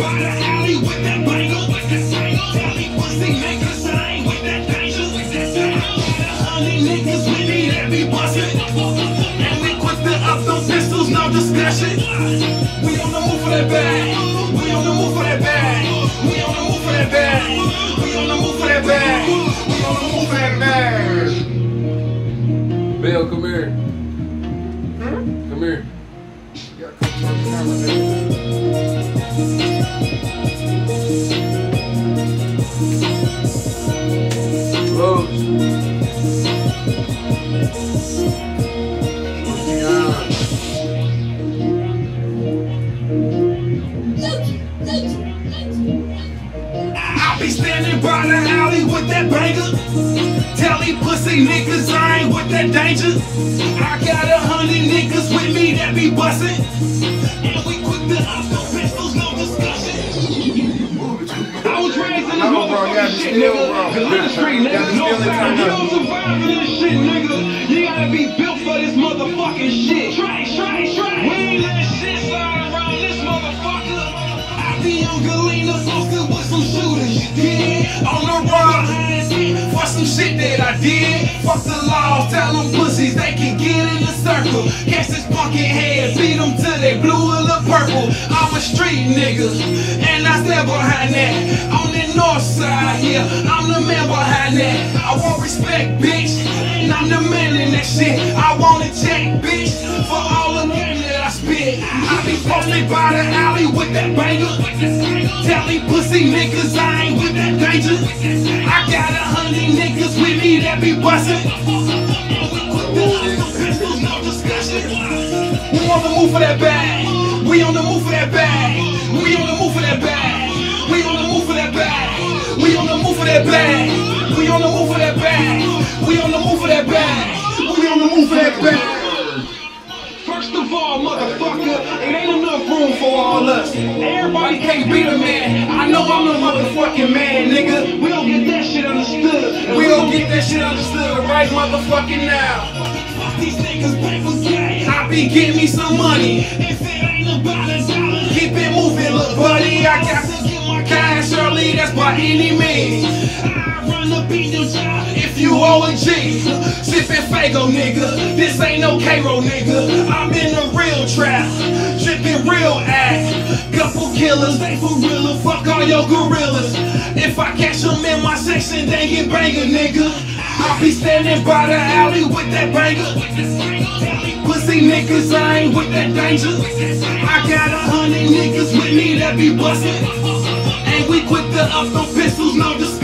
by the alley with that banger. Tally pussy niggas, I ain't with that danger. Got 100 niggas with me that be bustin', and we quick to up those pistols, no discussion. We on the move for that bag. We on the move for that bag. We on the move for that bag. We on the move for that bag. We on the move for that bag. Bill, come here. Come here. You gotta come on the camera, baby. I'll be standing by the alley with that banger. Tell these pussy niggas I ain't with that danger. I got 100 niggas with me that be bustin', and we quick to up no pistols, no discussion. I was raised in this motherfucking shit, nigga. Galena Street, nigga. No fact, you don't survive in this shit, nigga. You gotta be built for this motherfucking shit. Trash. We ain't let shit slide around this motherfucker. I be on Galena posted with some shooters, you did. On the run, for some shit that I did. Fuck the law, tell them pussies they can get in the circle. Catch this fucking head, beat them till they blue or the purple. I'm a street nigga, and I stand behind that. On the north side here, I'm the man behind that. I want respect, bitch, and I'm the man in that shit. I want a check, bitch, for all the game that I spit. I be posted by the alley with that banger. Tell these pussy niggas I ain't with that danger. I got 100 niggas with me that be bustin', and we quick to up no pistols, no discussion. We on the move for that bag. We on the move for that bag. We on the move for that bag. We on the move for that bag. We on the move for that bag. We on the move for that bag. We on the move for that bag. We on the move for that bag. First of all, motherfucker, it ain't enough room for all us. Everybody can't be the man. I know I'm the motherfucking man, nigga. We don't get that shit understood. We don't get that shit understood right motherfucking now. These niggas pay for gas. I be getting me some money. If it ain't about a dollar, keep it moving, look buddy. I got to get my cash early, that's by any means. I run up in your job if you owe a G. Sippin' Fago, nigga. This ain't no K-Roll, nigga. I'm in the real trap, drippin' real act. Couple killers, they for real. Fuck all your gorillas. If I catch them in my section, they get banger, nigga. I'll be standing by the alley with that banger. Pussy niggas, I ain't with that danger. I got 100 niggas with me that be bustin', and we quick to up no pistols, no discussion.